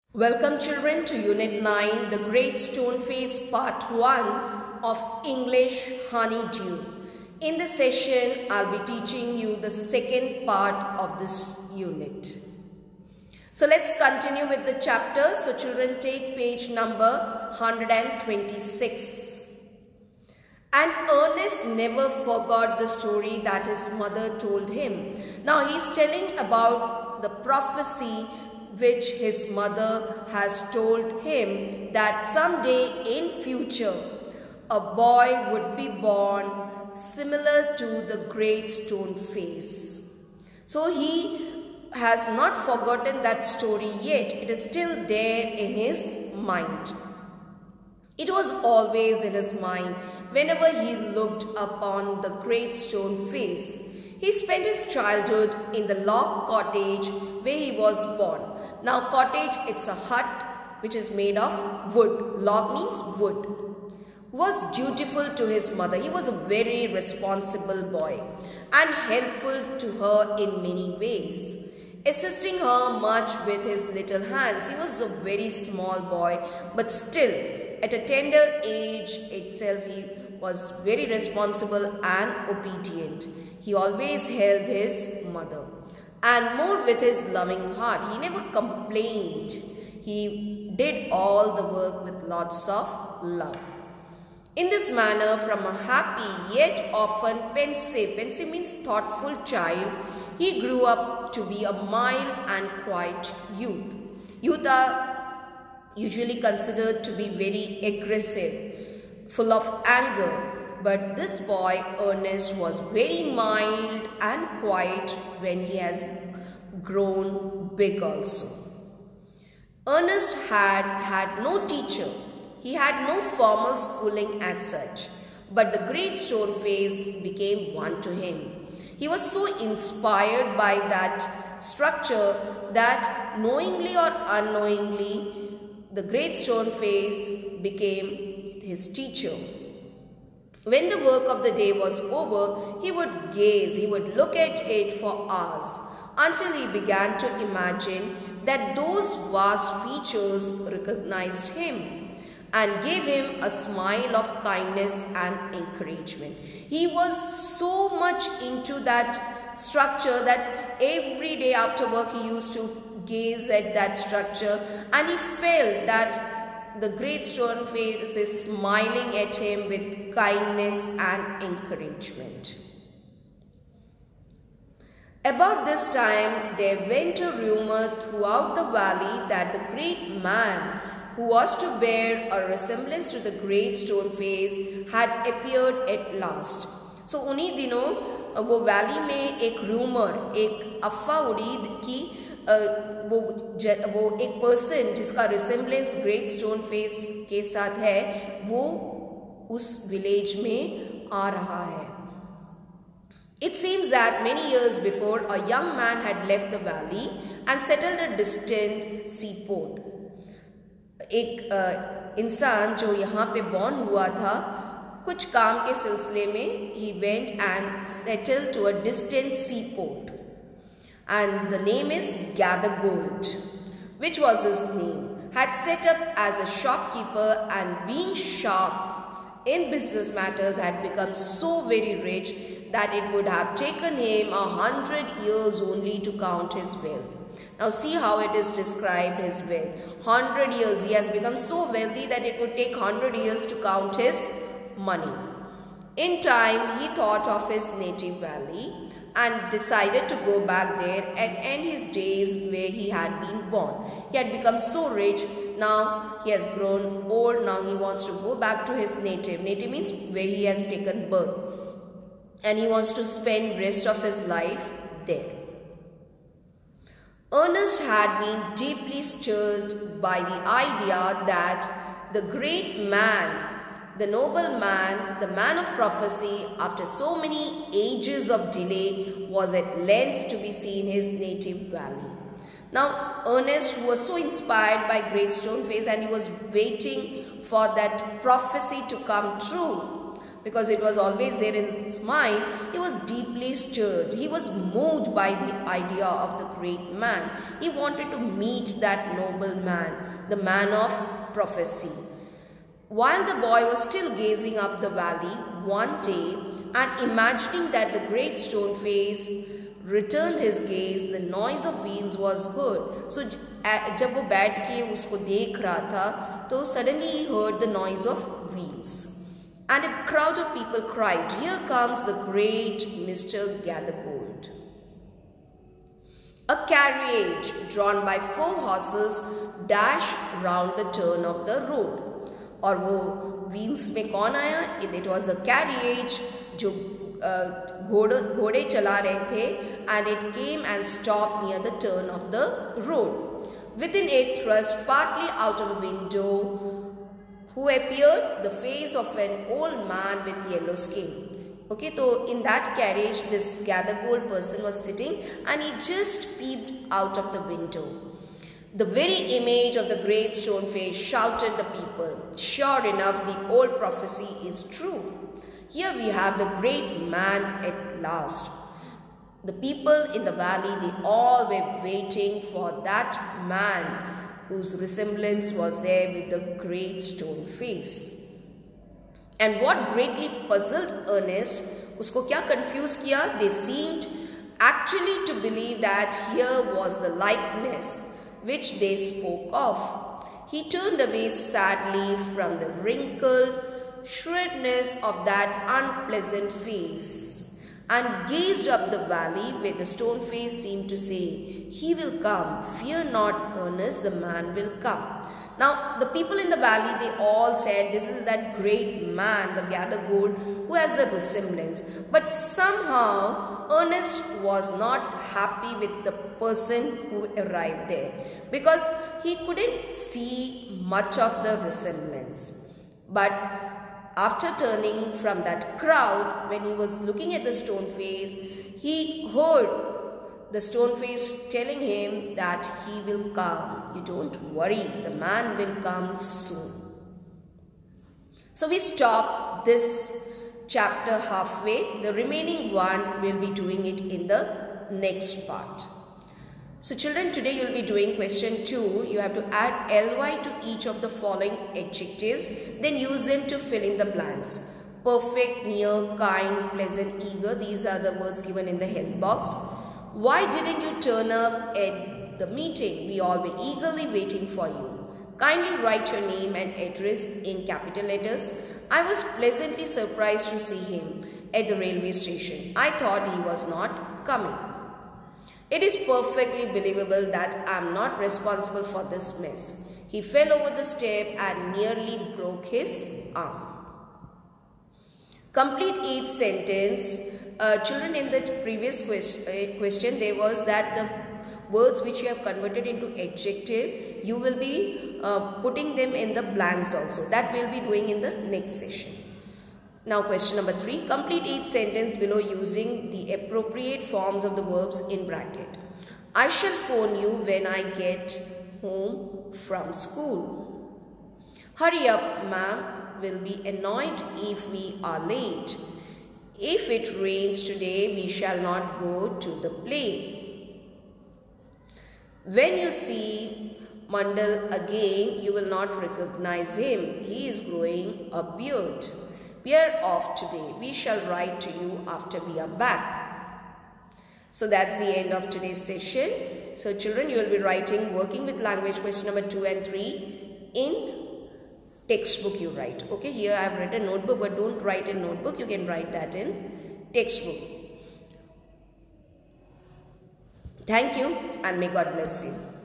Welcome children to Unit 9, The Great Stone Face Part 1 of English Honeydew. In this session, I'll be teaching you the second part of this unit. So let's continue with the chapter. So children, take page number 126. And Ernest never forgot the story that his mother told him. Now he's telling about the prophecy which his mother has told him that someday in future a boy would be born similar to the great stone face. So he has not forgotten that story yet. It is still there in his mind. It was always in his mind whenever he looked upon the great stone face. He spent his childhood in the log cottage where he was born. Now cottage, it's a hut which is made of wood. Log means wood. Was dutiful to his mother. He was a very responsible boy and helpful to her in many ways, assisting her much with his little hands. He was a very small boy, but still at a tender age itself he was very responsible and obedient. He always helped his mother. And more with his loving heart. He never complained. He did all the work with lots of love. In this manner, from a happy yet often pensive means thoughtful child, he grew up to be a mild and quiet youth. Youth are usually considered to be very aggressive, full of anger. But this boy, Ernest, was very mild and quiet when he has grown big also. Ernest had no teacher. He had no formal schooling as such. But the great stone face became one to him. He was so inspired by that structure that knowingly or unknowingly, the great stone face became his teacher. When the work of the day was over, he would gaze, he would look at it for hours until he began to imagine that those vast features recognized him and gave him a smile of kindness and encouragement. He was so much into that structure that every day after work he used to gaze at that structure and he felt that the great stone face is smiling at him with kindness and encouragement. About this time, there went a rumor throughout the valley that the great man who was to bear a resemblance to the great stone face had appeared at last. So उन्हीं दिनों वो valley में एक rumour, एक अफवाह उड़ी कि वो एक पर्सन जिसका रिसेम्बलेंस ग्रेट स्टोन फेस के साथ है वो उस विलेज में आ रहा है. It seems that many years before a young man had left the valley and settled at a distant seaport. एक इंसान जो यहाँ पे बॉर्न हुआ था कुछ काम के सिलसिले में he went and settled to a distant seaport. And the name is Gathergold, which was his name, had set up as a shopkeeper and being sharp in business matters had become so very rich that it would have taken him 100 years only to count his wealth. Now see how it is described, his wealth. 100 years, he has become so wealthy that it would take 100 years to count his money. In time, he thought of his native valley and decided to go back there and end his days where he had been born. He had become so rich, now he has grown old, now he wants to go back to his native. Native means where he has taken birth. And he wants to spend rest of his life there. Ernest had been deeply stirred by the idea that the great man, the noble man, the man of prophecy, after so many ages of delay, was at length to be seen in his native valley. Now, Ernest was so inspired by great stone face and he was waiting for that prophecy to come true because it was always there in his mind, he was deeply stirred. He was moved by the idea of the great man. He wanted to meet that noble man, the man of prophecy. While the boy was still gazing up the valley one day and imagining that the great stone face returned his gaze, the noise of wheels was heard. So जब वो बैठ के उसको देख रहा था, तो suddenly he heard the noise of wheels. And a crowd of people cried, "Here comes the great Mr. Gathergold." A carriage drawn by 4 horses dashed round the turn of the road. और वो wheels में कौन आया? It was a carriage जो घोड़े चला रहे थे, and it came and stopped near the turn of the road. Within it thrust partly out of a window who appeared the face of an old man with yellow skin. Okay, so in that carriage this Gathergold person was sitting, and he just peeped out of the window. The very image of the great stone face, shouted the people. Sure enough, the old prophecy is true. Here we have the great man at last. The people in the valley, they all were waiting for that man whose resemblance was there with the great stone face. And what greatly puzzled Ernest, usko kya confuse kiya? They seemed actually to believe that here was the likeness which they spoke of. He turned away sadly from the wrinkled shrewdness of that unpleasant face and gazed up the valley where the stone face seemed to say, "He will come. Fear not, Ernest, the man will come." Now, the people in the valley, they all said, "This is that great man, the Gathergold, who has the resemblance." But somehow, Ernest was not happy with the person who arrived there, because he couldn't see much of the resemblance. But after turning from that crowd, when he was looking at the stone face, he heard the stone face telling him that he will come. You don't worry, the man will come soon. So we stop this chapter halfway. The remaining one we'll be doing it in the next part. So children, today you will be doing question 2. You have to add ly to each of the following adjectives. Then use them to fill in the blanks. Perfect, near, kind, pleasant, eager. These are the words given in the help box. Why didn't you turn up at the meeting? We all were eagerly waiting for you. Kindly write your name and address in capital letters. I was pleasantly surprised to see him at the railway station. I thought he was not coming. It is perfectly believable that I am not responsible for this mess. He fell over the step and nearly broke his arm. Complete each sentence. Children, in the previous question, there was that the words which you have converted into adjective, you will be putting them in the blanks also. That we will be doing in the next session. Now question number 3, complete each sentence below using the appropriate forms of the verbs in bracket. I shall phone you when I get home from school. Hurry up, ma'am, will be annoyed if we are late. If it rains today, we shall not go to the play. When you see Mandal again, you will not recognize him. He is growing a beard. We are off today. We shall write to you after we are back. So that's the end of today's session. So children, you will be writing working with language question number 2 and 3 in textbook you write. Okay, here I have written notebook, but don't write in notebook. You can write that in textbook. Thank you and may God bless you.